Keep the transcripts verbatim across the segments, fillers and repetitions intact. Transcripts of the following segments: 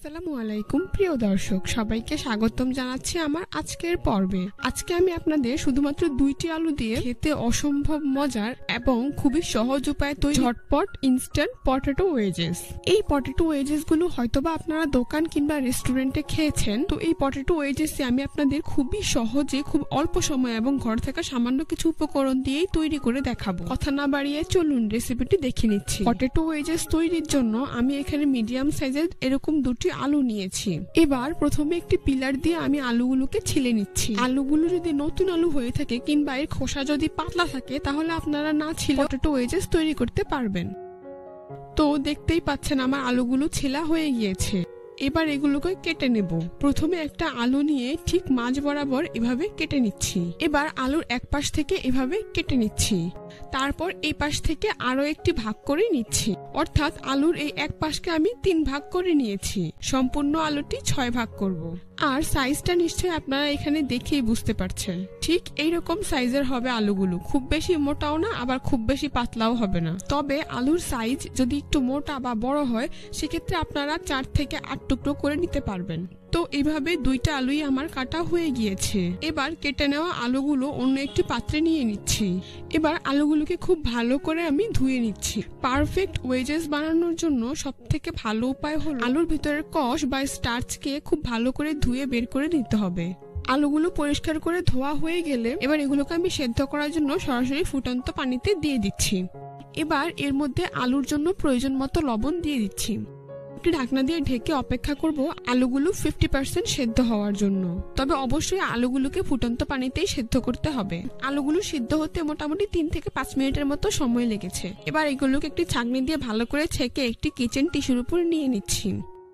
আসসালামু আলাইকুম প্রিয় দর্শক, সবাইকে স্বাগতম জানাচ্ছি আমার আজকের পর্বে। আজকে আমি আপনাদের শুধুমাত্র দুইটি আলু দিয়ে খেতে অসম্ভব মজার এবং খুবই সহজ উপায়ে তৈরি ঝটপট ইনস্ট্যান্ট পটেটো ওয়েজেস। এই পটেটো ওয়েজেস গুলো হয়তোবা আপনারা দোকান কিংবা রেস্টুরেন্টে খেয়েছেন। তো এই পটেটো ওয়েজেসে আমি আপনাদের খুবই সহজে খুব অল্প সময় এবং ঘর থাকা সামান্য কিছু উপকরণ দিয়েই তৈরি করে দেখাবো। কথা না বাড়িয়ে চলুন রেসিপিটি দেখে নিচ্ছি। পটেটো ওয়েজেস তৈরির জন্য আমি এখানে মিডিয়াম সাইজের এরকম দুটি আলু নিয়েছি। এবার প্রথমে একটি পিলার দিয়ে আমি আলুগুলোকে ছিলে নিচ্ছি। আলুগুলো যদি নতুন আলু হয়ে থাকে কিংবা এর খোসা যদি পাতলা থাকে তাহলে আপনারা না ছিলে পটেটো ওয়েজেস তৈরি করতে পারবেন। তো দেখতেই পাচ্ছেন আমার আলুগুলো ছেলা হয়ে গিয়েছে। এবার এগুলোকে কেটে নেব। প্রথমে একটা আলু নিয়ে ঠিক মাঝ বরাবর এভাবে কেটে নিচ্ছি। এবার আলুর এক পাশ থেকে এভাবে কেটে নিচ্ছি। তারপর এই পাশ থেকে আরো একটি ভাগ করে নিচ্ছি। অর্থাৎ আলুর এই এক পাশকে আমি তিন ভাগ করে নিয়েছি। সম্পূর্ণ আলুটি ছয় ভাগ করব। আর সাইজটা নিশ্চয়ই আপনারা এখানে দেখেই বুঝতে পারছেন। ঠিক এইরকম সাইজের হবে আলুগুলো, খুব বেশি মোটাও না আবার খুব বেশি পাতলাও হবে না। তবে আলুর সাইজ যদি একটু মোটা বা বড় হয় সেক্ষেত্রে আপনারা চার থেকে আট টুকরো করে নিতে পারবেন। তো এইভাবে দুইটা আলুই আমার কাটা হয়ে গিয়েছে। এবার কেটে নেওয়া আলুগুলো অন্য একটি পাত্রে নিয়ে নিচ্ছি। এবার আলুগুলোকে খুব ভালো করে আমি ধুয়ে নিচ্ছি। পারফেক্ট ওয়েজেস বানানোর জন্য সব থেকে ভালো উপায় হলো আলুর ভিতরের কষ বা স্টার্চকে খুব ভালো করে ধুয়ে বের করে নিতে হবে। আলুগুলো পরিষ্কার করে ধোয়া হয়ে গেলে এবার এগুলোকে আমি সেদ্ধ করার জন্য সরাসরি ফুটন্ত পানিতে দিয়ে দিচ্ছি। এবার এর মধ্যে আলুর জন্য প্রয়োজন মতো লবণ দিয়ে দিচ্ছি। একটি ঢাকনা দিয়ে ঢেকে অপেক্ষা করব আলুগুলো ফিফটি পার্সেন্ট সেদ্ধ হওয়ার জন্য। তবে অবশ্যই আলুগুলোকে ফুটন্ত পানিতেই সেদ্ধ করতে হবে। আলুগুলো সিদ্ধ হতে মোটামুটি তিন থেকে পাঁচ মিনিটের মতো সময় লেগেছে। এবার এগুলোকে একটি ছাঁকনি দিয়ে ভালো করে ছেঁকে একটি কিচেন টিস্যুর উপর নিয়ে নিচ্ছি।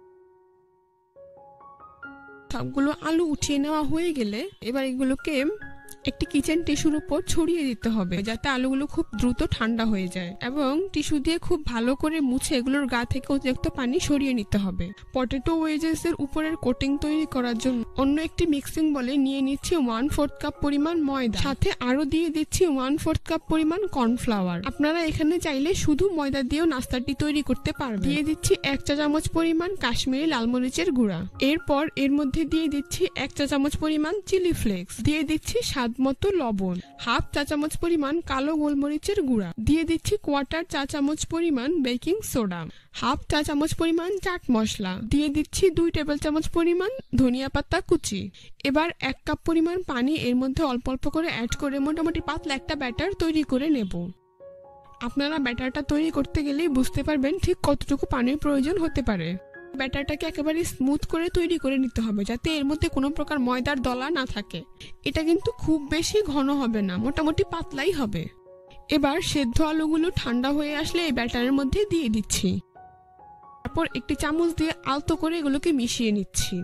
সবগুলো আলু উঠিয়ে নেওয়া হয়ে গেলে এবার এগুলোকে একটি কিচেন টিস্যুর উপর ছড়িয়ে দিতে হবে যাতে আলুগুলো খুব দ্রুত ঠান্ডা হয়ে যায়, এবং টিস্যু দিয়ে খুব ভালো করে মুছে এগুলোর গা থেকে অতিরিক্ত পানি সরিয়ে নিতে হবে। পটেটো ওয়েজেস এর উপরের কোটিং তৈরি করার জন্য অন্য একটি মিক্সিং বলে নিয়ে নিচ্ছি ওয়ান ফোর্থ কাপ পরিমাণ ময়দা, সাথে আরো দিয়ে দিচ্ছি ওয়ান ফোর্থ কাপ পরিমাণ কর্নফ্লাওয়ার। আপনারা এখানে চাইলে শুধু ময়দা দিয়েও নাস্তাটি তৈরি করতে পারবেন। দিয়ে দিচ্ছি এক চা চামচ পরিমাণ কাশ্মীরি লাল মরিচের গুঁড়া। এরপর এর মধ্যে দিয়ে দিচ্ছি এক চা চামচ পরিমাণ চিলি ফ্লেক্স, দিয়ে দিচ্ছি স্বাদ মতো লবণ, হাফ চা চামচ পরিমাণ কালো গোলমরিচের গুঁড়া, দিয়ে দিচ্ছি কোয়ার্টার চা চামচ পরিমাণ বেকিং সোডা, হাফ চা চামচ পরিমাণ চাট মশলা, দিয়ে দিচ্ছি দুই টেবিল চামচ পরিমাণ ধনিয়া পাতা কুচি। এবার এক কাপ পরিমাণ পানি এর মধ্যে অল্প অল্প করে অ্যাড করে মোটামুটি পাতলা একটা ব্যাটার তৈরি করে নেব। আপনারা ব্যাটারটা তৈরি করতে গেলেই বুঝতে পারবেন ঠিক কতটুকু পানির প্রয়োজন হতে পারে। ব্যাটারটাকে একেবারে স্মুথ করে তৈরি করে নিতে হবে যাতে এর মধ্যে কোনো প্রকার ময়দার দলা না থাকে। এটা কিন্তু খুব বেশি ঘন হবে না, মোটামুটি পাতলাই হবে। এবার সেদ্ধ আলুগুলো ঠান্ডা হয়ে আসলে এই ব্যাটারের মধ্যে দিয়ে দিচ্ছি। তারপর একটি চামচ দিয়ে আলতো করে এগুলোকে মিশিয়ে নিচ্ছি।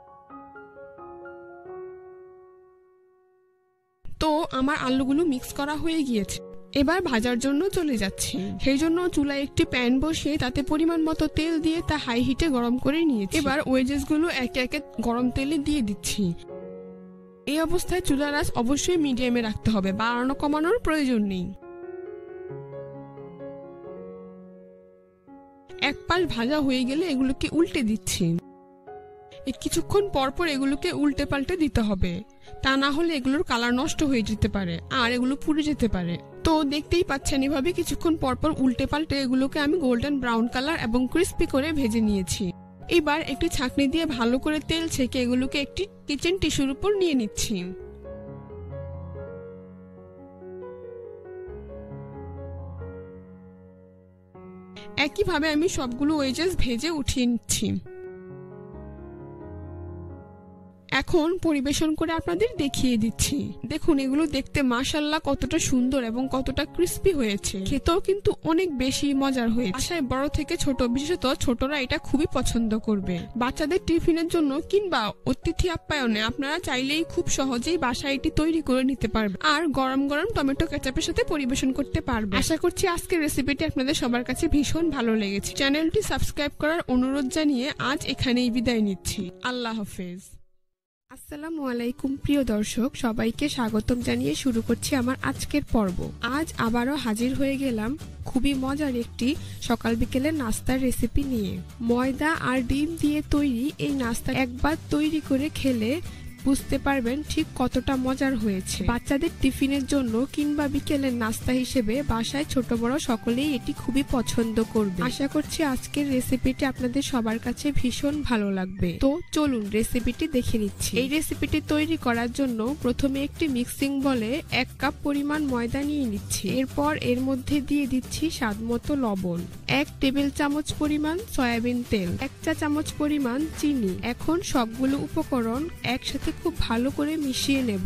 তো আমার আলুগুলো মিক্স করা হয়ে গিয়েছে। এবার ভাজার জন্য চলে যাচ্ছি। সেই জন্য চুলায় একটি প্যান বসিয়ে তাতে পরিমাণ মতো তেল দিয়ে তা হাই হিটে গরম করে নিয়েছি। এবার ওয়েজেস গুলো একে একে গরম তেলে দিয়ে দিচ্ছি। এই অবস্থায় চুলার আঁচ অবশ্যই মিডিয়ামে রাখতে হবে, বাড়ানো কমানোর প্রয়োজন নেই। এক পাশ ভাজা হয়ে গেলে এগুলোকে উল্টে দিচ্ছি। কিছুক্ষণ পরপর এগুলোকে উল্টে পাল্টে দিতে হবে, তা না হলে এগুলোর কালার নষ্ট হয়ে যেতে পারে আর এগুলো পুড়ে যেতে পারে। তো দেখতেই পাচ্ছেন এভাবে কিছুক্ষণ পরপর উল্টে পাল্টে এগুলোকে আমি গোল্ডেন ব্রাউন কালার এবং ক্রিস্পি করে ভেজে নিয়েছি। এবার একটি ছাঁকনি দিয়ে ভালো করে তেল ছেঁকে এগুলোকে একটি কিচেন টিস্যুর উপর নিয়ে নিচ্ছি। একইভাবে আমি সবগুলো ওয়েজেস ভেজে উঠিয়ে নিচ্ছি। এখন পরিবেশন করে আপনাদের দেখিয়ে দিচ্ছি। দেখুন এগুলো দেখতে মাশাআল্লাহ কতটা সুন্দর এবং কতটা ক্রিস্পি হয়েছে। খেতেও কিন্তু অনেক বেশি মজার হয়েছে। আশায় বড় থেকে ছোট, বিশেষত ছোটরা এটা খুবই পছন্দ করবে। বাচ্চাদের টিফিনের জন্য কিংবা অতিথি আপ্যায়নে আপনারা চাইলেই খুব সহজেই বাসায় এটি তৈরি করে নিতে পারবেন আর গরম গরম টমেটো কেচাপের সাথে পরিবেশন করতে পারবেন। আশা করছি আজকের রেসিপিটি আপনাদের সবার কাছে ভীষণ ভালো লেগেছে। চ্যানেলটি সাবস্ক্রাইব করার অনুরোধ জানিয়ে আজ এখানেই বিদায় নিচ্ছি। আল্লাহ হাফেজ। আসসালামু আলাইকুম প্রিয় দর্শক, সবাইকে স্বাগতম জানিয়ে শুরু করছি আমার আজকের পর্ব। আজ আবারও হাজির হয়ে গেলাম খুবই মজার একটি সকাল বিকেলের নাস্তার রেসিপি নিয়ে। ময়দা আর ডিম দিয়ে তৈরি এই নাস্তা একবার তৈরি করে খেলে বুঝতে পারবেন ঠিক কতটা মজার হয়েছে। বাচ্চাদের টিফিনের জন্য কিংবা বিকেলের নাস্তা হিসেবে বাসায় ছোট বড় সকলেই এটি খুবই পছন্দ করবে। আশা করছি আজকের রেসিপিটি আপনাদের সবার কাছে ভীষণ ভালো লাগবে। তো চলুন রেসিপিটি দেখে নিচ্ছি। এই রেসিপিটি তৈরি করার জন্য প্রথমে একটি মিক্সিং বলে এক কাপ পরিমাণ ময়দা নিয়ে নিচ্ছি। এরপর এর মধ্যে দিয়ে দিচ্ছি স্বাদমতো লবণ, এক টেবিল চামচ পরিমাণ সয়াবিন তেল, এক চা চামচ পরিমাণ চিনি। এখন সবগুলো উপকরণ একসাথে খুব ভালো করে মিশিয়ে নেব।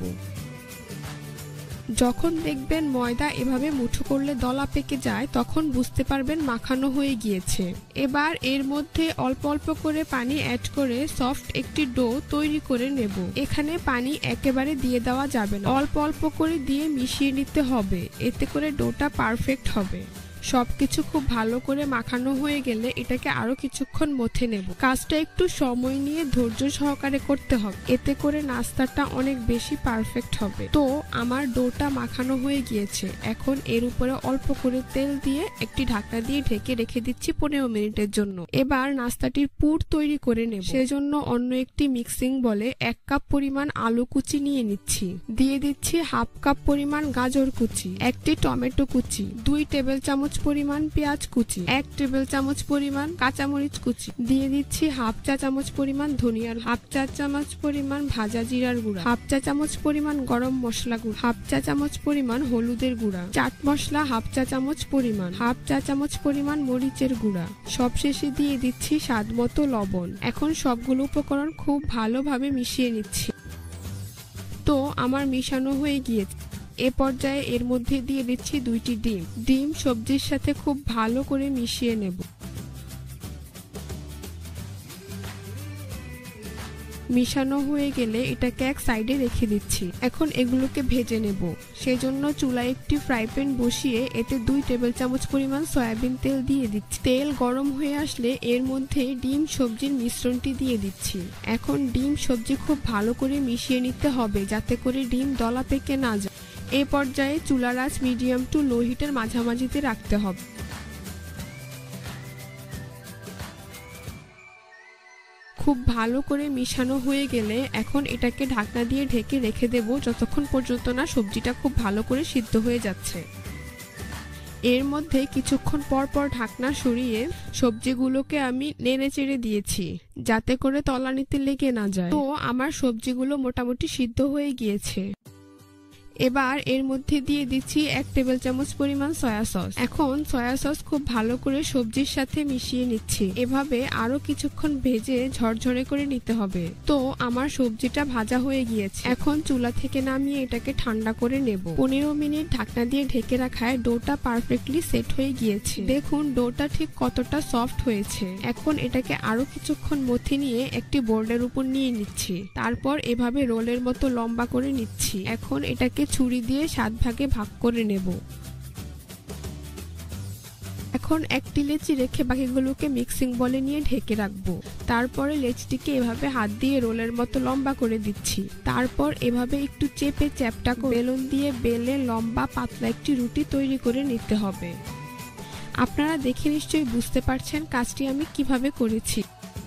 যখন দেখবেন ময়দা এভাবে মুঠো করলে দলা পেকে যায়, তখন বুঝতে পারবেন মাখানো হয়ে গিয়েছে। এবার এর মধ্যে অল্প অল্প করে পানি অ্যাড করে সফট একটি ডো তৈরি করে নেব। এখানে পানি একেবারে দিয়ে দেওয়া যাবে না, অল্প অল্প করে দিয়ে মিশিয়ে নিতে হবে, এতে করে ডোটা পারফেক্ট হবে। সবকিছু খুব ভালো করে মাখানো হয়ে গেলে এটাকে আরো কিছুক্ষণ মথে নেব। কাজটা একটু সময় নিয়ে ধৈর্য সহকারে করতে হবে, এতে করে নাস্তাটা অনেক বেশি পারফেক্ট হবে। তো আমার ডোটা মাখানো হয়ে গিয়েছে। এখন এর উপরে অল্প করে তেল দিয়ে একটি ঢাকনা দিয়ে ঢেকে রেখে দিচ্ছি পনেরো মিনিটের জন্য। এবার নাস্তাটির পুর তৈরি করে নেব। সেজন্য অন্য একটি মিক্সিং বলে এক কাপ পরিমাণ আলু কুচি নিয়ে নিচ্ছি। দিয়ে দিচ্ছি হাফ কাপ পরিমাণ গাজর কুচি, একটি টমেটো কুচি, দুই টেবিল চামচ পরিমাণ পেঁয়াজ কুচি, এক টেবিল চামচ পরিমাণ কাঁচামরিচ কুচি। দিয়ে দিচ্ছি হাফ চা চামচ পরিমাণ ধনিয়ার, হাফ চা চামচ পরিমাণ ভাজা জিরার গুঁড়া, হাফ চা চামচ পরিমাণ গরম মশলা গুঁড়া, হাফ চা চামচ পরিমাণ হলুদের গুঁড়া, চাট মশলা হাফ চা চামচ পরিমাণ, হাফ চা চামচ পরিমাণ মরিচের গুঁড়া। সবশেষে দিয়ে দিচ্ছি স্বাদ মতো লবণ। এখন সবগুলো উপকরণ খুব ভালোভাবে মিশিয়ে নিচ্ছি। তো আমার মিশানো হয়ে গিয়েছে। এ পর্যায়ে এর মধ্যে দিয়ে দিচ্ছি দুইটি ডিম। ডিম সবজির সাথে খুব ভালো করে মিশিয়ে নেব। মিশানো হয়ে গেলে এটাকে এক সাইডে রেখে দিচ্ছি। এখন এগুলোকে ভেজে নেব। সেজন্য চুলায় একটি ফ্রাই প্যান বসিয়ে এতে দুই টেবিল চামচ পরিমাণ সয়াবিন তেল দিয়ে দিচ্ছি। তেল গরম হয়ে আসলে এর মধ্যে ডিম সবজির মিশ্রণটি দিয়ে দিচ্ছি। এখন ডিম সবজি খুব ভালো করে মিশিয়ে নিতে হবে, যাতে করে ডিম দলা পেকে না যায়। এই পর্যায়ে চুলার আঁচ মিডিয়াম টু লো হিটের মাঝামাঝিতে রাখতে হবে। খুব ভালো করে মিশানো হয়ে গেলে এখন এটাকে ঢাকনা দিয়ে ঢেকে রেখে দেব, যতক্ষণ পর্যন্ত না সবজিটা খুব ভালো করে সিদ্ধ হয়ে যাচ্ছে। এর মধ্যে কিছুক্ষণ পর পর ঢাকনা সরিয়ে সবজিগুলোকে আমি নেড়ে চেড়ে দিয়েছি, যাতে করে তলানিতে লেগে না যায়। তো আমার সবজিগুলো মোটামুটি সিদ্ধ হয়ে গিয়েছে। এবার এর মধ্যে দিয়ে দিচ্ছি এক টেবিল চামচ পরিমাণ সয়া সস। এখন সয়া সস খুব ভালো করে সবজির সাথে মিশিয়ে নিচ্ছি। এভাবে আরো কিছুক্ষণ ভেজে ঝরঝরে করে নিতে হবে। তো আমার সবজিটা ভাজা হয়ে গিয়েছে। এখন চুলা থেকে নামিয়ে এটাকে ঠান্ডা করে নেব। পনেরো মিনিট ঢাকনা দিয়ে ঢেকে রাখায় ডোটা পারফেক্টলি সেট হয়ে গিয়েছে। দেখুন ডোটা ঠিক কতটা সফট হয়েছে। এখন এটাকে আরো কিছুক্ষণ মথে নিয়ে একটি বোর্ডের উপর নিয়ে নিচ্ছি। তারপর এভাবে রোলের মতো লম্বা করে নিচ্ছি। এখন এটাকে ছুরি দিয়ে সাত ভাগে ভাগ করে নেব। এখন একটি লেচি রেখে বাকিগুলোকে মিক্সিং বলে নিয়ে ঢেকে রাখবো। তারপরে লেচিটিকে এভাবে হাত দিয়ে রোলের মতো লম্বা করে দিচ্ছি। তারপর এভাবে একটু চেপে চ্যাপটা করে বেলুন দিয়ে বেলে লম্বা পাতলা একটি রুটি তৈরি করে নিতে হবে। আপনারা দেখে নিশ্চয়ই বুঝতে পারছেন কাজটি আমি কিভাবে করেছি।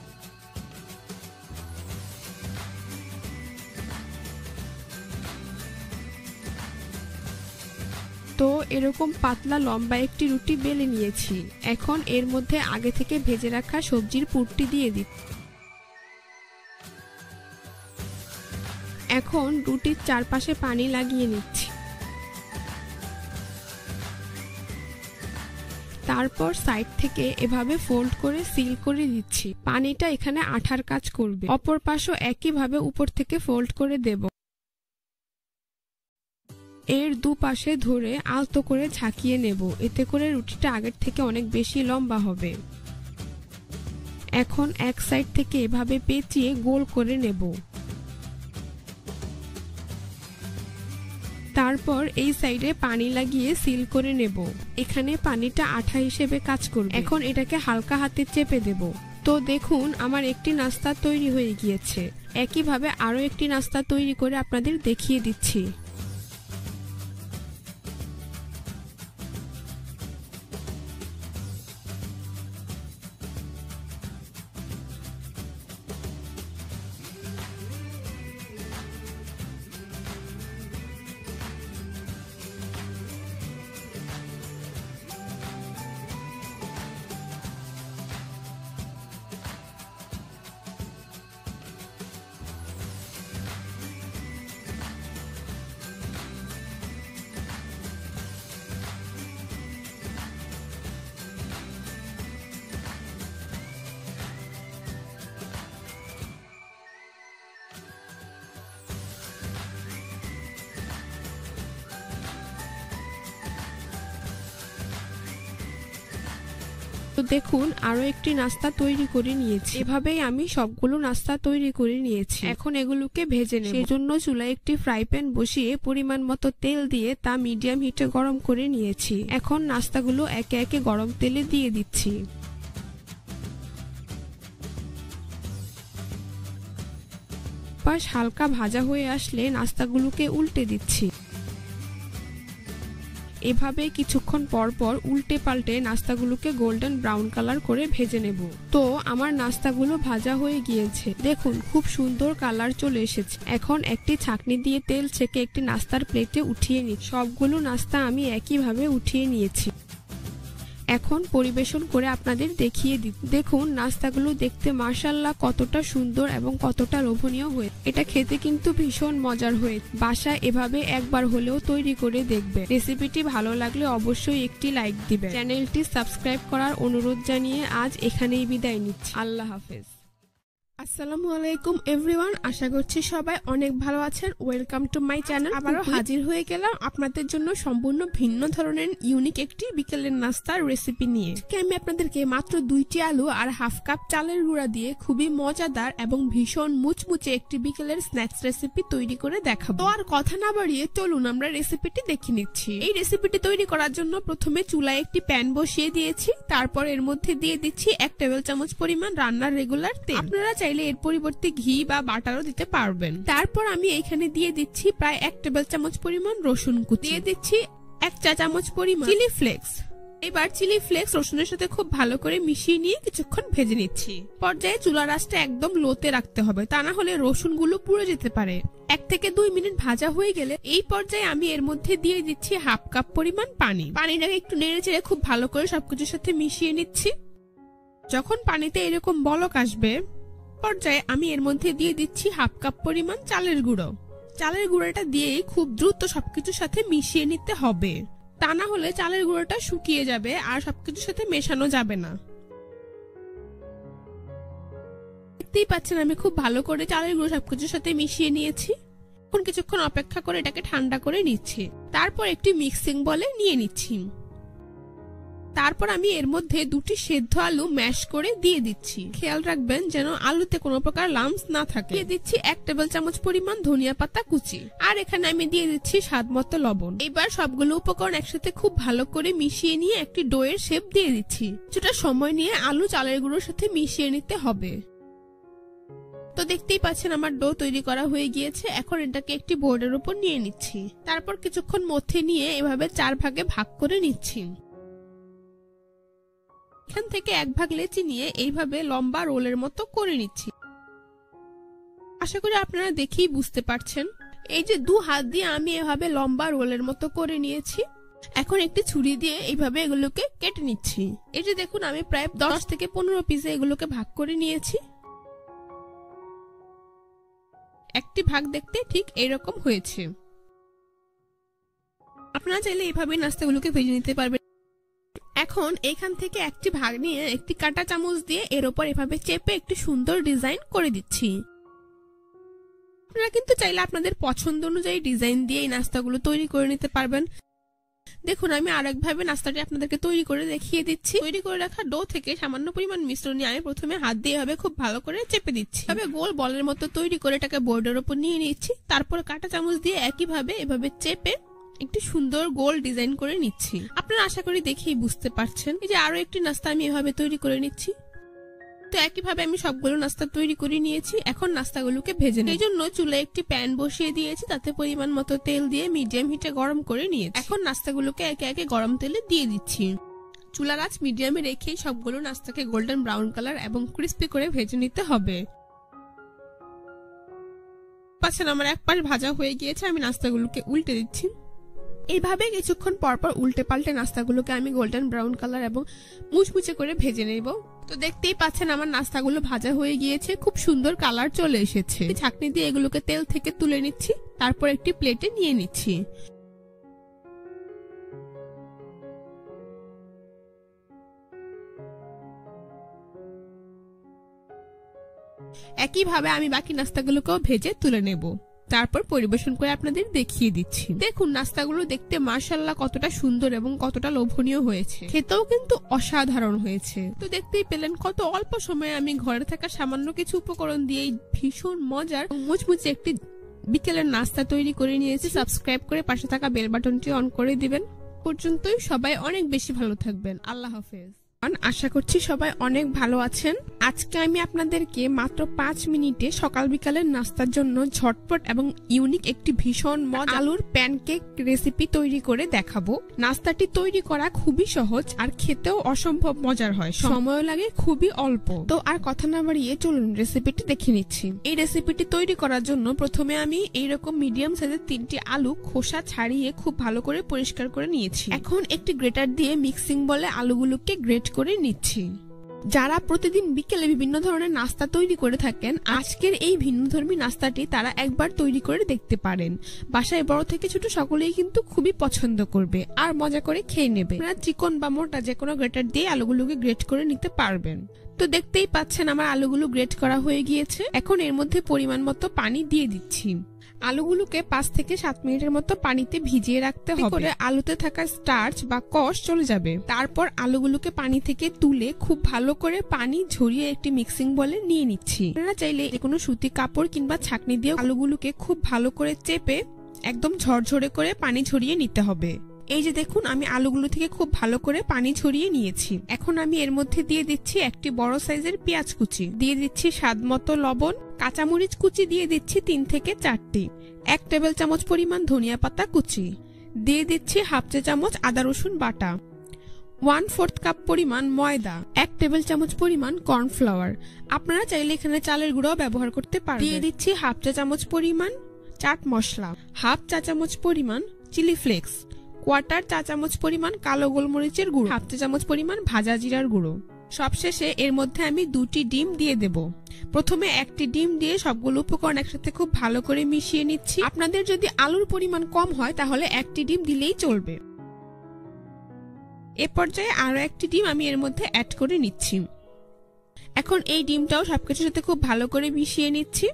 তো এরকম পাতলা লম্বা একটি রুটি বেলে নিয়েছি। এখন এর মধ্যে আগে থেকে ভেজে রাখা সবজির পুরটি দিয়ে দিই। এখন রুটির চারপাশে পানি লাগিয়ে নিচ্ছি। তারপর সাইড থেকে এভাবে ফোল্ড করে সিল করে দিচ্ছি। পানিটা এখানে আঠার কাজ করবে। অপর পাশও একইভাবে উপর থেকে ফোল্ড করে দেব। এর দুপাশে ধরে আলতো করে ঝাঁকিয়ে নেব, এতে করে রুটিটা আগের থেকে অনেক বেশি লম্বা হবে। এখন এক সাইড থেকে এভাবে পেঁচিয়ে গোল করে নেব। তারপর এই সাইডে পানি লাগিয়ে সিল করে নেব। এখানে পানিটা আঠা হিসেবে কাজ করবে। এখন এটাকে হালকা হাতে চেপে দেব। তো দেখুন আমার একটি নাস্তা তৈরি হয়ে গিয়েছে। একইভাবে আরো একটি নাস্তা তৈরি করে আপনাদের দেখিয়ে দিচ্ছি। তো দেখুন আরো একটি নাস্তা তৈরি করে নিয়েছি। এভাবেই আমি সবগুলো নাস্তা তৈরি করে নিয়েছি। এখন এগুলোকে ভেজে নেব। সেজন্য চুলায় একটি ফ্রাই প্যান বসিয়ে পরিমাণ মতো তেল দিয়ে তা মিডিয়াম হিটে গরম করে নিয়েছি। এখন নাস্তাগুলো একে একে গরম তেলে দিয়ে দিচ্ছি। পাশ হালকা ভাজা হয়ে আসলে নাস্তাগুলোকে উল্টে দিচ্ছি। এভাবে কিছুক্ষণ পর পর উল্টে পাল্টে নাস্তাগুলোকে গোল্ডেন ব্রাউন কালার করে ভেজে নেব। তো আমার নাস্তাগুলো ভাজা হয়ে গিয়েছে। দেখুন খুব সুন্দর কালার চলে এসেছে। এখন একটি ছাঁকনি দিয়ে তেল ছেঁকে একটি নাস্তার প্লেটে উঠিয়ে নিই। সবগুলো নাস্তা আমি একইভাবে উঠিয়ে নিয়েছি। এখন পরিবেশন করে আপনাদের দেখিয়ে দিই। দেখুন নাস্তাগুলো দেখতে মাশাআল্লাহ কতটা সুন্দর এবং কতটা লোভনীয় হয়ে। এটা খেতে কিন্তু ভীষণ মজার হয়ে। বাসায় এভাবে একবার হলেও তৈরি করে দেখবে। রেসিপিটি ভালো লাগলে অবশ্যই একটি লাইক দিবেন। চ্যানেলটি সাবস্ক্রাইব করার অনুরোধ জানিয়ে আজ এখানেই বিদায় নিচ্ছি। আল্লাহ হাফেজ। আসসালামু আলাইকুম এভরিওয়ান, আশা করছি সবাই অনেক ভালো আছেন। Welcome to my channel. আবারও হাজির হয়ে গেলাম আপনাদের জন্য সম্পূর্ণ ভিন্ন ধরনের ইউনিক একটি বিকেলের নাস্তার রেসিপি নিয়ে। আমি আপনাদেরকে মাত্র দুইটি আলু আর হাফ কাপ চালের গুঁড়া দিয়ে খুবই মজাদার এবং ভীষণ মুচমুচে একটি বিকেলের স্ন্যাক্স রেসিপি তৈরি করে দেখাবো। তো আর কথা না বাড়িয়ে চলুন আমরা রেসিপিটি দেখে নিচ্ছি। এই রেসিপিটি তৈরি করার জন্য প্রথমে চুলায় একটি প্যান বসিয়ে দিয়েছি। তারপর এর মধ্যে দিয়ে দিচ্ছি এক টেবিল চামচ পরিমাণ রান্নার রেগুলার তেল। আপনারা চাইলে এর পরিবর্তে ঘি বা বাটারও দিতে পারবেন। তারপর আমি এখানে দিয়ে দিচ্ছি প্রায় এক টেবিল চামচ পরিমাণ রসুন কুচি, দিয়ে দিচ্ছি এক চা চামচ পরিমাণ চিলি ফ্লেক্স। এবার চিলি ফ্লেক্স রসুনের সাথে খুব ভালো করে মিশিয়ে নিয়ে কিছুক্ষণ ভেজে নিচ্ছি। পর্যায়ে চুলার আঁচটা একদম লোতে রাখতে হবে, তা না হলে রসুনগুলো পুড়ে যেতে পারে। এক থেকে দুই মিনিট ভাজা হয়ে গেলে এই পর্যায়ে আমি এর মধ্যে দিয়ে দিচ্ছি হাফ কাপ পরিমাণ পানি। পানিটাকে একটু নেড়ে চেড়ে খুব ভালো করে সবকিছুর সাথে মিশিয়ে নিচ্ছি। যখন পানিতে এরকম বলক আসবে পর্যায়ে আমি এর মধ্যে দিয়ে দিচ্ছি হাফ কাপ পরিমাণ চালের গুঁড়ো। চালের গুঁড়োটা দিয়েই খুব দ্রুত সবকিছুর সাথে মিশিয়ে নিতে হবে, তা না হলে চালের গুঁড়োটা শুকিয়ে যাবে আর সবকিছুর সাথে মেশানো যাবে না। দেখতেই পাচ্ছেন আমি খুব ভালো করে চালের গুঁড়ো সবকিছুর সাথে মিশিয়ে নিয়েছি। এখন কিছুক্ষণ অপেক্ষা করে এটাকে ঠান্ডা করে নিচ্ছি। তারপর একটি মিক্সিং বলে নিয়ে নিচ্ছি। তারপর আমি এর মধ্যে দুটি সেদ্ধ আলু ম্যাশ করে দিয়ে দিচ্ছি। খেয়াল রাখবেন যেন আলুতে কোনো প্রকার লাম্পস না থাকে। দিয়ে দিচ্ছি এক টেবিল চামচ পরিমাণ ধনিয়া পাতা কুচি, আর এখানে আমি দিয়ে দিচ্ছি স্বাদ মতো লবণ। এবার সবগুলো উপকরণ একসাথে খুব ভালো করে মিশিয়ে নিয়ে একটি ডোয়ের শেপ দিয়ে দিচ্ছি। কিছুটা সময় নিয়ে আলু চালের গুঁড়োর সাথে মিশিয়ে নিতে হবে। তো দেখতেই পাচ্ছেন আমার ডো তৈরি করা হয়ে গিয়েছে। এখন এটাকে একটি বোর্ডের উপর নিয়ে নিচ্ছি। তারপর কিছুক্ষণ মধ্যে নিয়ে এভাবে চার ভাগে ভাগ করে নিচ্ছি। এখান থেকে এক ভাগ লেচি নিয়ে এইভাবে লম্বা রোলের মতো করে নিচ্ছি। আশা করি আপনারা দেখেই বুঝতে পারছেন। এই যে দু হাত দিয়ে আমি এভাবে লম্বা রোলের মতো করে নিয়েছি। এখন একটি ছুরি দিয়ে এইভাবে এগুলোকে কেটে নিচ্ছি। এই যে দেখুন আমি প্রায় দশ থেকে পনেরো পিসে এগুলোকে ভাগ করে নিয়েছি। একটি ভাগ দেখতে ঠিক এইরকম হয়েছে। আপনারা চাইলে এইভাবে নাস্তাগুলোকে ভেজে নিতে পারবেন। এখন এখান থেকে একটি ভাগ নিয়ে একটি কাঁটা চামচ দিয়ে এর উপর এভাবে চেপে একটি সুন্দর ডিজাইন করে দিচ্ছি। আপনারা কিন্তু চাইলে আপনাদের পছন্দ অনুযায়ী ডিজাইন দিয়ে এই নাস্তাগুলো তৈরি করে নিতে পারবেন। দেখুন আমি আরেকভাবে নাস্তাটি আপনাদেরকে তৈরি করে দেখিয়ে দিচ্ছি। তৈরি করে রাখা ডো থেকে সামান্য পরিমাণ মিশ্রণ নিয়ে আমি প্রথমে হাত দিয়ে এভাবে খুব ভালো করে চেপে দিচ্ছি। এভাবে গোল বলের মতো তৈরি করে এটাকে বোর্ডের উপর নিয়ে নিচ্ছি। তারপর কাঁটা চামচ দিয়ে একইভাবে এভাবে চেপে একটি সুন্দর গোল ডিজাইন করে নিচ্ছি। আপনারা আশা করি দেখেই বুঝতে পারছেন। এই যে আরো একটি নাস্তা আমি এভাবে তৈরি করে নিচ্ছি। তো একইভাবে আমি সবগুলো নাস্তা তৈরি করে নিয়েছি। এখন নাস্তাগুলোকে ভেজে নেব। এই জন্য চুলায় একটি প্যান বসিয়ে দিয়েছি, তাতে পরিমাণ মতো তেল দিয়ে মিডিয়াম হিটে গরম করে নিয়েছি। এখন নাস্তাগুলোকে একে একে গরম তেলে দিয়ে দিচ্ছি। চুলার আঁচ মিডিয়ামে রেখে সবগুলো নাস্তাকে গোল্ডেন ব্রাউন কালার এবং ক্রিস্পি করে ভেজে নিতে হবে। পাচ্ছেন আমার এক পাশ ভাজা হয়ে গিয়েছে, আমি নাস্তাগুলোকে উল্টে দিচ্ছি। এইভাবে কিছুক্ষণ পরপর উল্টে পাল্টে নাস্তাগুলোকে আমি গোল্ডেন ব্রাউন কালার এবং মুচমুচে করে ভেজে নেব। তো দেখতেই পাচ্ছেন আমার নাস্তাগুলো ভাজা হয়ে গিয়েছে, খুব সুন্দর কালার চলে এসেছে। ছাঁকনি দিয়ে এগুলোকে তেল থেকে তুলে নিচ্ছি, তারপর একটি প্লেটে নিয়ে নিচ্ছি। একইভাবে আমি বাকি নাস্তাগুলোকেও ভেজে তুলে নেব, তারপর পরিবেশন করে আপনাদের দেখিয়ে দিচ্ছি। দেখুন নাস্তাগুলো দেখতে মাশাআল্লাহ কতটা সুন্দর এবং কতটা লোভনীয় হয়েছে, খেতেও কিন্তু অসাধারণ হয়েছে। তো দেখতেই পেলেন কত অল্প সময়ে আমি ঘরে থাকা সামান্য কিছু উপকরণ দিয়ে ভীষণ মজার মুচমুচে একটি বিকেলের নাস্তা তৈরি করে নিয়েছি। সাবস্ক্রাইব করে পাশে থাকা বেল বাটনটি অন করে দিবেন। পর্যন্তই সবাই অনেক বেশি ভালো থাকবেন। আল্লাহ হাফেজ। আশা করছি সবাই অনেক ভালো আছেন। আজকে আমি আপনাদেরকে মাত্র পাঁচ মিনিটে সকাল বিকালের নাস্তার জন্য ঝটপট এবং ইউনিক একটি ভীষণ মজার আলুর প্যানকেক রেসিপি তৈরি করে দেখাবো। নাস্তাটি তৈরি করা খুবই সহজ আর খেতেও অসম্ভব মজার হয়, সময় লাগে খুবই অল্প। তো আর কথা না বাড়িয়ে চলুন রেসিপিটি দেখে নিচ্ছি। এই রেসিপিটি তৈরি করার জন্য প্রথমে আমি এইরকম মিডিয়াম সাইজের তিনটি আলু খোসা ছাড়িয়ে খুব ভালো করে পরিষ্কার করে নিয়েছি। এখন একটি গ্রেটার দিয়ে মিক্সিং বলে আলুগুলোকে গ্রেট করে নিচ্ছি। যারা প্রতিদিন বিকেলে বিভিন্ন ধরনের নাস্তা তৈরি করে থাকেন, আজকের এই ভিন্নধর্মী নাস্তাটি তারা একবার তৈরি করে দেখতে পারেন। বাসায় বড় থেকে ছোট সকলেই কিন্তু খুবই পছন্দ করবে আর মজা করে খেয়ে নেবে। আপনারা চিকন বা মোটা যে কোনো গ্রেটার দিয়ে আলুগুলোকে গ্রেট করে নিতে পারবেন। তো দেখতেই পাচ্ছেন আমার আলুগুলো গ্রেট করা হয়ে গিয়েছে। এখন এর মধ্যে পরিমাণ মতো পানি দিয়ে দিচ্ছি। আলুগুলোকে পাঁচ থেকে সাত মিনিটের মতো পানিতে ভিজিয়ে রাখতে হবে, আলুতে থাকা স্টার্চ বা কষ চলে যাবে। তারপর আলুগুলোকে পানি থেকে তুলে খুব ভালো করে পানি ঝরিয়ে একটি মিক্সিং বলে নিয়ে নিচ্ছি। আপনারা চাইলে কোনো সুতি কাপড় কিংবা ছাঁকনি দিয়ে আলুগুলোকে খুব ভালো করে চেপে একদম ঝরঝরে করে পানি ঝরিয়ে নিতে হবে। এই যে দেখুন আমি আলুগুলো থেকে খুব ভালো করে পানি ছড়িয়ে নিয়েছি। এখন আমি এর মধ্যে দিয়ে দিচ্ছি একটি বড় সাইজের পেঁয়াজ কুচি, দিয়ে দিচ্ছি স্বাদ মতো লবণ, কাঁচামরিচ কুচি দিয়ে দিচ্ছি তিন থেকে চারটি, এক টেবিল চামচ পরিমাণ ধনিয়া পাতা কুচি, দিয়ে দিচ্ছি হাফ চা চামচ আদা রসুন বাটা, ওয়ান ফোর্থ কাপ পরিমাণ ময়দা, এক টেবিল চামচ পরিমাণ কর্নফ্লাওয়ার। আপনারা চাইলে এখানে চালের গুঁড়াও ব্যবহার করতে পারেন। দিয়ে দিচ্ছি হাফ চা চামচ পরিমাণ চাট মশলা, হাফ চা চামচ পরিমাণ চিলি ফ্লেক্স, কোয়ার্টার চা চামচ পরিমাণ কালো গোলমরিচের গুঁড়ো, হাফ চা চামচ পরিমাণ ভাজা জিরার গুঁড়ো। সবশেষে এর মধ্যে আমি দুটি ডিম দিয়ে দেব। প্রথমে একটি ডিম দিয়ে সবগুলো উপকরণ একসাথে খুব ভালো করে মিশিয়ে নিচ্ছি। আপনাদের যদি আলুর পরিমাণ কম হয় তাহলে একটি ডিম দিলেই চলবে। এ পর্যায়ে আরো একটি ডিম আমি এর মধ্যে অ্যাড করে নিচ্ছি। এখন এই ডিমটাও সবকিছুর সাথে খুব ভালো করে মিশিয়ে নিচ্ছি।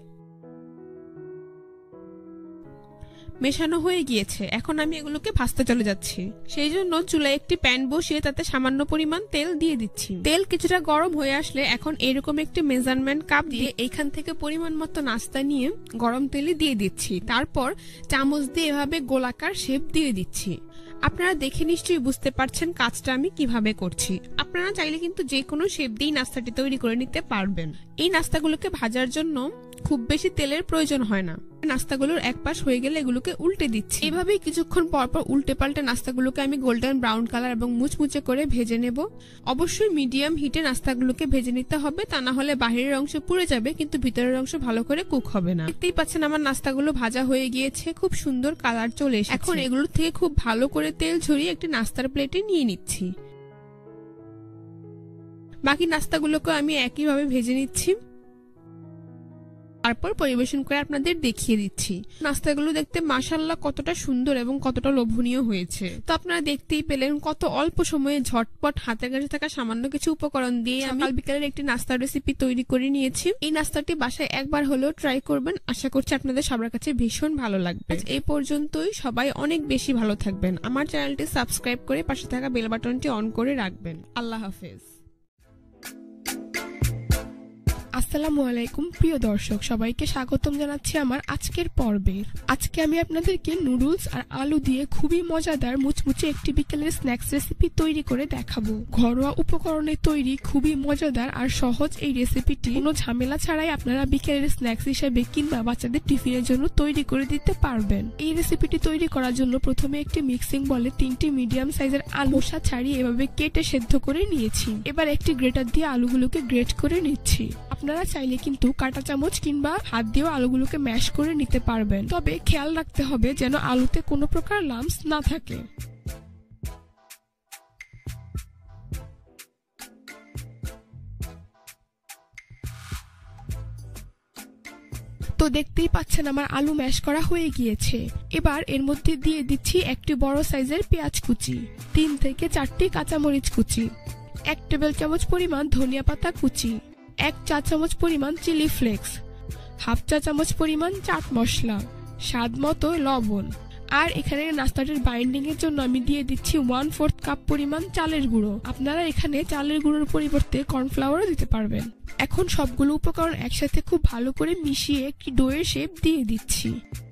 মেশানো হয়ে গিয়েছে, এখন আমি এগুলোকে ভাজতে চলে যাচ্ছি। সেই জন্য চুলায় একটি প্যান বসিয়ে তাতে সামান্য পরিমাণ তেল দিয়ে দিচ্ছি। তেল কিছুটা গরম হয়ে আসলে এখন এরকম একটি মেজারমেন্ট কাপ দিয়ে এইখান থেকে পরিমাণ মতো নাস্তা নিয়ে গরম তেলে দিয়ে দিচ্ছি। তারপর চামচ দিয়ে এভাবে গোলাকার শেপ দিয়ে দিচ্ছি। আপনারা দেখে নিশ্চয়ই বুঝতে পারছেন কাজটা আমি কিভাবে করছি। আপনারা চাইলে কিন্তু যে কোনো শেপ দিয়ে নাস্তাটি তৈরি করে নিতে পারবেন। এই নাস্তাগুলোকে ভাজার জন্য খুব বেশি তেলের প্রয়োজন হয় না। নাস্তাগুলোর এক পাশ হয়ে গেলে এগুলোকে উল্টে দিচ্ছি। এভাবেই কিছুক্ষণ পর পর উল্টে পাল্টে নাস্তাগুলোকে আমি গোল্ডেন ব্রাউন কালার এবং মুচমুচে করে ভেজে নেব। অবশ্যই মিডিয়াম হিটে নাস্তাগুলোকে ভেজে নিতে হবে, তা না হলে বাহিরের অংশ পুড়ে যাবে কিন্তু ভিতরের অংশ ভালো করে কুক হবে না। দেখতেই পাচ্ছেন আমার নাস্তাগুলো ভাজা হয়ে গিয়েছে, খুব সুন্দর কালার চলে এসেছে। এখন এগুলো থেকে খুব ভালো করে তেল ঝরিয়ে একটি নাস্তার প্লেটে নিয়ে নিচ্ছি। বাকি নাস্তাগুলোকে আমি একইভাবে ভেজে নিচ্ছি, তারপর পরিবেশন করে আপনাদের দেখিয়ে দিচ্ছি। নাস্তাগুলো দেখতে মাশাআল্লাহ কতটা সুন্দর এবং কতটা লোভনীয় হয়েছে। তো আপনারা দেখতেই পেলেন কত অল্প সময়ে ঝটপট হাতের কাছে থাকা সামান্য কিছু উপকরণ দিয়ে আমি সকাল বিকালের একটি নাস্তার রেসিপি তৈরি করে নিয়েছি। এই নাস্তাটি বাসায় একবার হলেও ট্রাই করবেন, আশা করছি আপনাদের সবার কাছে ভীষণ ভালো লাগবে। এই পর্যন্তই, সবাই অনেক বেশি ভালো থাকবেন। আমার চ্যানেলটি সাবস্ক্রাইব করে পাশে থাকা বেল বাটনটি অন করে রাখবেন। আল্লাহ হাফেজ। আসসালামু আলাইকুম প্রিয় দর্শক, সবাইকে স্বাগতম জানাচ্ছি আমার আজকের পর্বে। আজকে আমি আপনাদেরকে নুডলস আর আলু দিয়ে খুবই মজাদার মুচমুচে একটি বিকেলের স্ন্যাক্স রেসিপি তৈরি করে দেখাবো। ঘরোয়া উপকরণে তৈরি খুবই মজাদার আর সহজ এই রেসিপিটি কোনো ঝামেলা ছাড়াই আপনারা বিকেলের স্ন্যাক্স হিসেবে কিংবা বাচ্চাদের টিফিনের জন্য তৈরি করে দিতে পারবেন। এই রেসিপিটি তৈরি করার জন্য প্রথমে একটি মিক্সিং বলে তিনটি মিডিয়াম সাইজের আলু খোসা ছাড়িয়ে এভাবে কেটে সেদ্ধ করে নিয়েছি। এবার একটি গ্রেটার দিয়ে আলুগুলোকে গ্রেট করে নিচ্ছি। আপনারা চাইলে কিন্তু কাঁটা চামচ কিংবা হাত দিয়েও আলুগুলোকে ম্যাশ করে নিতে পারবেন, তবে খেয়াল রাখতে হবে যেন আলুতে কোনো প্রকার লাম্পস না থাকে। তো দেখতেই পাচ্ছেন আমার আলু ম্যাশ করা হয়ে গিয়েছে। এবার এর মধ্যে দিয়ে দিচ্ছি একটি বড় সাইজের পেঁয়াজ কুচি, তিন থেকে চারটি কাঁচামরিচ কুচি, এক টেবিল চামচ পরিমাণ ধনিয়া পাতা কুচি, এক চা চামচ পরিমাণ চিলি ফ্লেক্স, হাফ চা চামচ পরিমাণ চাট মশলা, স্বাদ মতো লবণ। আর এখানে নাস্তাটির বাইন্ডিং এর জন্য আমি দিয়ে দিচ্ছি ওয়ান ফোর্থ কাপ পরিমাণ চালের গুঁড়ো। আপনারা এখানে চালের গুঁড়োর পরিবর্তে কর্নফ্লাওয়ারও দিতে পারবেন। এখন সবগুলো উপকরণ একসাথে খুব ভালো করে মিশিয়ে একটি ডোয়ের শেপ দিয়ে দিচ্ছি।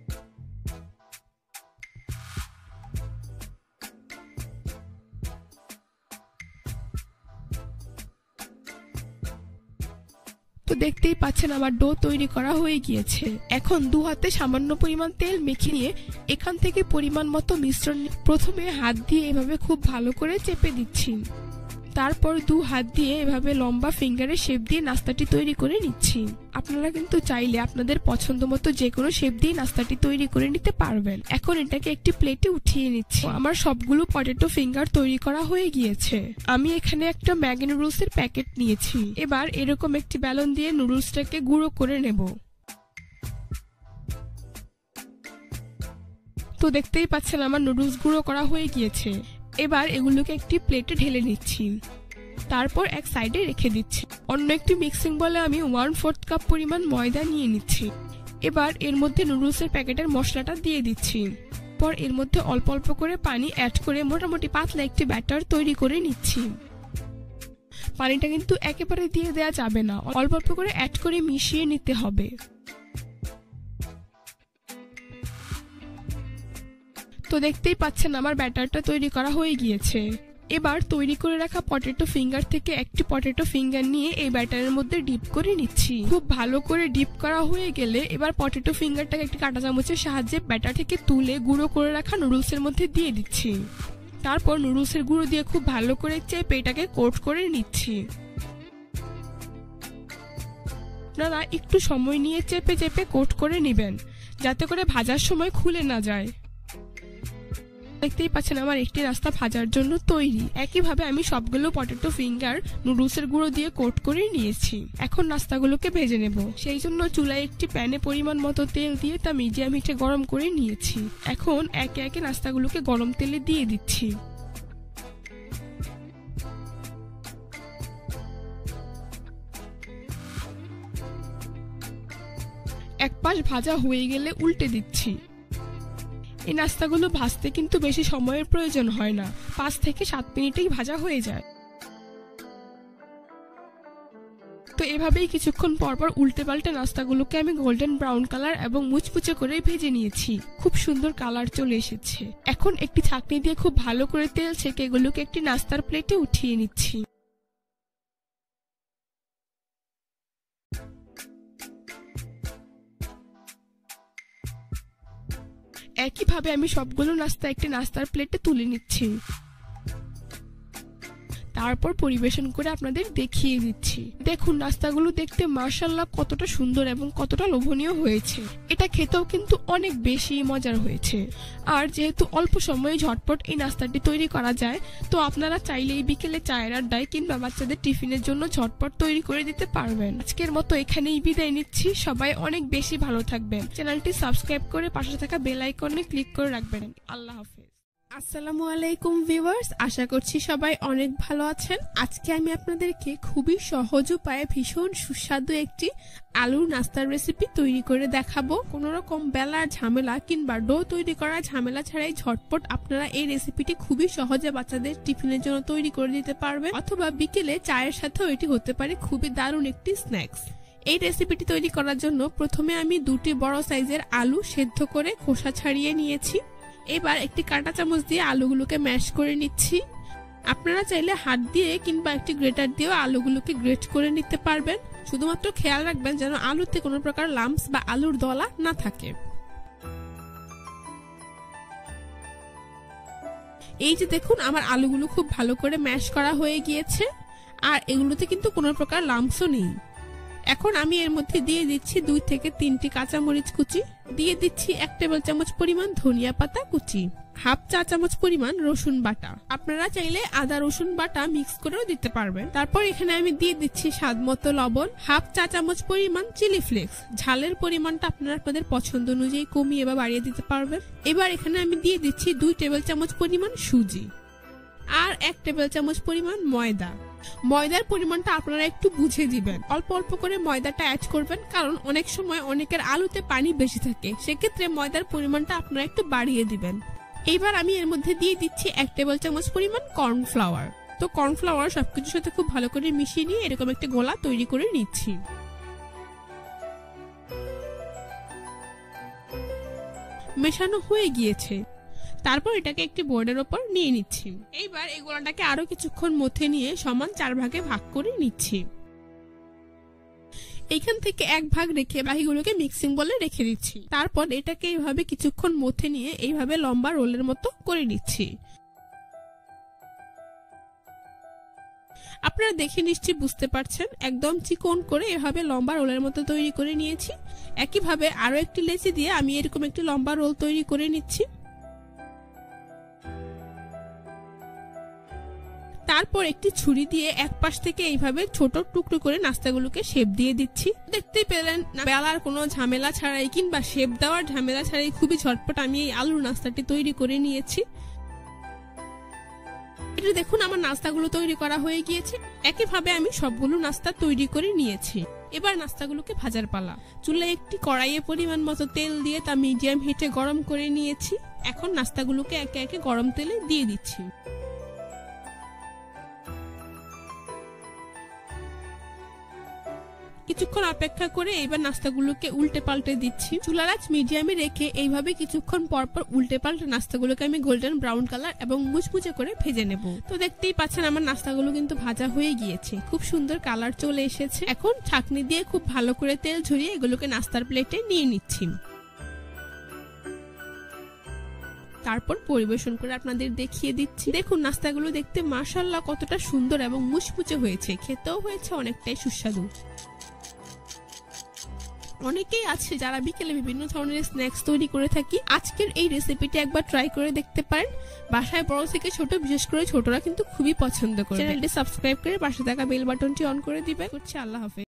তো দেখতেই পাচ্ছেন আমার ডো তৈরি করা হয়ে গিয়েছে। এখন দু হাতে সামান্য পরিমাণ তেল মেখে নিয়ে এখান থেকে পরিমাণ মতো মিশ্রণ প্রথমে হাত দিয়ে এভাবে খুব ভালো করে চেপে দিচ্ছি। তারপর দু হাত দিয়ে এভাবে লম্বা ফিঙ্গারের শেপ দিয়ে নাস্তাটি তৈরি করে নিচ্ছি। আপনারা কিন্তু চাইলে আপনাদের পছন্দ মতো যে কোনো শেপ দিয়ে নাস্তাটি তৈরি করে নিতে পারবেন। এখন এটাকে একটি প্লেটে উঠিয়ে নিচ্ছি। আমার সবগুলো পটেটো ফিঙ্গার তৈরি করা হয়ে গিয়েছে। আমি এখানে একটা ম্যাগি নুডলস এর প্যাকেট নিয়েছি। এবার এরকম একটি বেলুন দিয়ে নুডলসটাকে গুঁড়ো করে নেব। তো দেখতেই পাচ্ছেন আমার নুডলস গুঁড়ো করা হয়ে গিয়েছে। এবার এগুলোকে একটি প্লেটে ঢেলে নিচ্ছি, তারপর এক সাইডে রেখে দিচ্ছি। অন্য একটি মিক্সিং বলে আমি ওয়ান ফোর্থ কাপ পরিমাণ ময়দা নিয়ে নিচ্ছি। এবার এর মধ্যে নুডলসের প্যাকেটের মশলাটা দিয়ে দিচ্ছি। পর এর মধ্যে অল্প অল্প করে পানি অ্যাড করে মোটামুটি পাতলা একটি ব্যাটার তৈরি করে নিচ্ছি। পানিটা কিন্তু একেবারে দিয়ে দেওয়া যাবে না, অল্প অল্প করে অ্যাড করে মিশিয়ে নিতে হবে। তো দেখতেই পাচ্ছেন আমার ব্যাটারটা তৈরি করা হয়ে গিয়েছে। এবার তৈরি করে রাখা পটেটো ফিঙ্গার থেকে একটি পটেটো ফিঙ্গার নিয়ে এই ব্যাটারের মধ্যে ডিপ করে নিচ্ছি। খুব ভালো করে ডিপ করা হয়ে গেলে এবার পটেটো ফিঙ্গারটাকে একটি কাঁটা চামচের সাহায্যে ব্যাটার থেকে তুলে গুঁড়ো করে রাখা নুডলসের মধ্যে দিয়ে দিচ্ছি। তারপর নুডলসের গুঁড়ো দিয়ে খুব ভালো করে চেপে এটাকে কোট করে নিচ্ছি। আপনারা একটু সময় নিয়ে চেপে চেপে কোট করে নেবেন, যাতে করে ভাজার সময় খুলে না যায়। দেখতেই পাচ্ছেন আমার একটি নাস্তা ভাজার জন্য তৈরি। একইভাবে আমি সবগুলো পটেটো ফিঙ্গার নুডলসের গুঁড়ো দিয়ে কোট করে নিয়েছি। এখন নাস্তাগুলোকে ভেজে নেব। সেই জন্য চুলায় একটি প্যানে পরিমাণ মতো তেল দিয়ে তা মিডিয়াম হিটে গরম করে নিয়েছি। এখন একে একে নাস্তাগুলোকে গরম তেলে দিয়ে দিচ্ছি। এক পাশ ভাজা হয়ে গেলে উল্টে দিচ্ছি। এই নাস্তাগুলো ভাজতে কিন্তু বেশি সময়ের প্রয়োজন হয় না, পাঁচ থেকে সাত মিনিটেই ভাজা হয়ে যায়। তো এভাবেই কিছুক্ষণ পর পর উল্টে পাল্টে নাস্তাগুলোকে আমি গোল্ডেন ব্রাউন কালার এবং মুচমুচে করে ভেজে নিয়েছি। খুব সুন্দর কালার চলে এসেছে। এখন একটি ছাঁকনি দিয়ে খুব ভালো করে তেল ছেঁকে এগুলোকে একটি নাস্তার প্লেটে উঠিয়ে নিচ্ছি। একইভাবে আমি সবগুলো নাস্তা একটি নাস্তার প্লেটে তুলে নিচ্ছি। তারপর পরিবেশন করে আপনাদের দেখিয়ে দিচ্ছি। দেখুন নাস্তাগুলো দেখতে মাশাআল্লাহ কতটা সুন্দর এবং কতটা লোভনীয় হয়েছে। এটা খেতেও কিন্তু অনেক বেশি মজার হয়েছে। আর যেহেতু অল্প সময়ে ঝটপট এই নাস্তাটি তৈরি করা যায়, তো আপনারা চাইলে এই বিকেলে চায়ের আড্ডায় কিংবা বাচ্চাদের টিফিনের জন্য ঝটপট তৈরি করে দিতে পারবেন। আজকের মতো এখানেই বিদায় নিচ্ছি। সবাই অনেক বেশি ভালো থাকবেন। চ্যানেলটি সাবস্ক্রাইব করে পাশে থাকা বেল আইকনে ক্লিক করে রাখবেন। আল্লাহ হাফেজ। আসসালামু আলাইকুম ভিউয়ার্স, আশা করছি সবাই অনেক ভালো আছেন। আজকে আমি আপনাদেরকে খুবই সহজ উপায়ে ভীষণ সুস্বাদু একটি আলুর নাস্তার রেসিপি তৈরি করে দেখাবো। কোনো রকম বেলার ঝামেলা কিংবা ডো তৈরি করার ঝামেলা ছাড়াই ঝটপট আপনারা এই রেসিপিটি খুবই সহজে বাচ্চাদের টিফিনের জন্য তৈরি করে দিতে পারবেন, অথবা বিকেলে চায়ের সাথেও এটি হতে পারে খুবই দারুণ একটি স্ন্যাক্স। এই রেসিপিটি তৈরি করার জন্য প্রথমে আমি দুটি বড় সাইজের আলু সেদ্ধ করে খোসা ছাড়িয়ে নিয়েছি। এবার একটি কাঁটা চামচ দিয়ে আলুগুলোকে ম্যাশ করে নিচ্ছি। আপনারা চাইলে হাত দিয়ে কিংবা একটি গ্রেটার দিয়েও আলুগুলোকে গ্রেট করে নিতে পারবেন। শুধুমাত্র খেয়াল রাখবেন যেন আলুতে কোনো প্রকার লাম্পস বা আলুর দলা না থাকে। এই যে দেখুন, আমার আলুগুলো খুব ভালো করে ম্যাশ করা হয়ে গিয়েছে, আর এগুলোতে কিন্তু কোনো প্রকার লাম্পসও নেই। এখন আমি এর মধ্যে দিয়ে দিচ্ছি দুই থেকে তিনটি কাঁচামরিচ কুচি, দিয়ে দিচ্ছি এক টেবিল চামচ পরিমাণ ধনিয়া পাতা কুচি, হাফ চা চামচ পরিমাণ রসুন বাটা। আপনারা চাইলে আদা রসুন বাটা মিক্স করেও দিতে পারবেন। তারপর এখানে আমি দিয়ে দিচ্ছি স্বাদ মতো লবণ, হাফ চা চামচ পরিমাণ চিলি ফ্লেক্স। ঝালের পরিমাণটা আপনারা আপনাদের পছন্দ অনুযায়ী কমিয়ে বা বাড়িয়ে দিতে পারবেন। এবার এখানে আমি দিয়ে দিচ্ছি দুই টেবিল চামচ পরিমাণ সুজি আর এক টেবিল চামচ পরিমাণ ময়দা। ময়দার পরিমাণটা আপনারা একটু বুঝে দিবেন, অল্প অল্প করে ময়দাটা অ্যাড করবেন, কারণ অনেক সময় অনেকের আলুতে পানি বেশি থাকে, সেক্ষেত্রে ময়দার পরিমাণটা আপনারা একটু বাড়িয়ে দিবেন। এইবার আমি এর মধ্যে দিয়ে দিচ্ছি এক টেবিল চামচ পরিমাণ কর্নফ্লাওয়ার। তো কর্নফ্লাওয়ার সবকিছুর সাথে খুব ভালো করে মিশিয়ে নিয়ে এরকম একটা গোলা তৈরি করে নিচ্ছি। মেশানো হয়ে গিয়েছে, তারপর এটাকে একটি বোর্ডের ওপর নিয়ে নিচ্ছি। এইবার এই গোলাটাকে আরো কিছুক্ষণ মথে নিয়ে সমান চার ভাগে ভাগ করে নিচ্ছি। এইখান থেকে এক ভাগ রেখে বাকিগুলোকে মিক্সিং বলে রেখে দিচ্ছি। তারপর এটাকে এইভাবে কিছুক্ষণ মথে নিয়ে এইভাবে লম্বা রোলের মতো করে নিচ্ছি। আপনারা দেখে নিশ্চয়ই বুঝতে পারছেন, একদম চিকন করে এভাবে লম্বা রোলের মতো তৈরি করে নিয়েছি। একইভাবে আরো একটি লেচি দিয়ে আমি এরকম একটি লম্বা রোল তৈরি করে নিচ্ছি। তারপর একটি ছুরি দিয়ে এক পাশ থেকে এইভাবে ছোট টুকরো করে নাস্তাগুলোকে শেপ দিয়ে দিচ্ছি। দেখতেই পেলেন, বেলার কোনো ঝামেলা ছাড়াই কিংবা শেপ দেওয়ার ঝামেলা ছাড়াই খুবই ঝটপট আমি এই আলুর নাস্তাটি তৈরি করে নিয়েছি। এটা দেখুন, আমার নাস্তাগুলো তৈরি করা হয়ে গিয়েছে। একইভাবে আমি সবগুলো নাস্তা তৈরি করে নিয়েছি। এবার নাস্তাগুলোকে ভাজার পালা। চুলায় একটি কড়াইয়ে পরিমাণ মতো তেল দিয়ে তা মিডিয়াম হিটে গরম করে নিয়েছি। এখন নাস্তাগুলোকে একে একে গরম তেলে দিয়ে দিচ্ছি। কিছুক্ষণ অপেক্ষা করে এবার নাস্তাগুলোকে উল্টে পাল্টে দিচ্ছি। চুলার আঁচ মিডিয়ামে রেখে এইভাবে কিছুক্ষণ পর পর উল্টে পাল্টে নাস্তাগুলোকে আমি গোল্ডেন ব্রাউন কালার এবং মুচমুচে করে ভেজে নেব। তো দেখতেই পাচ্ছেন আমার নাস্তাগুলো কিন্তু ভাজা হয়ে গিয়েছে, খুব সুন্দর কালার চলে এসেছে। এখন ছাঁকনি দিয়ে খুব ভালো করে তেল ঝরিয়ে এগুলোকে নাস্তার প্লেটে নিয়ে নিচ্ছি। তারপর পরিবেশন করে আপনাদের দেখিয়ে দিচ্ছি। দেখুন, নাস্তাগুলো দেখতে মাশাআল্লাহ কতটা সুন্দর এবং মুচমুচে হয়েছে, খেতেও হয়েছে অনেকটাই সুস্বাদু। অনেকেই আছে যারা বিকেলে বিভিন্ন ধরনের স্ন্যাক্স তৈরি করে থাকি। আজকের এই রেসিপিটি একবার ট্রাই করে দেখতে পারেন। বাসায় বড় থেকে ছোট, বিশেষ করে ছোটরা কিন্তু খুবই পছন্দ করে। চ্যানেলটি সাবস্ক্রাইব করে পাশে থাকা বেল বাটনটি অন করে দিবেন। আল্লাহ হাফেজ।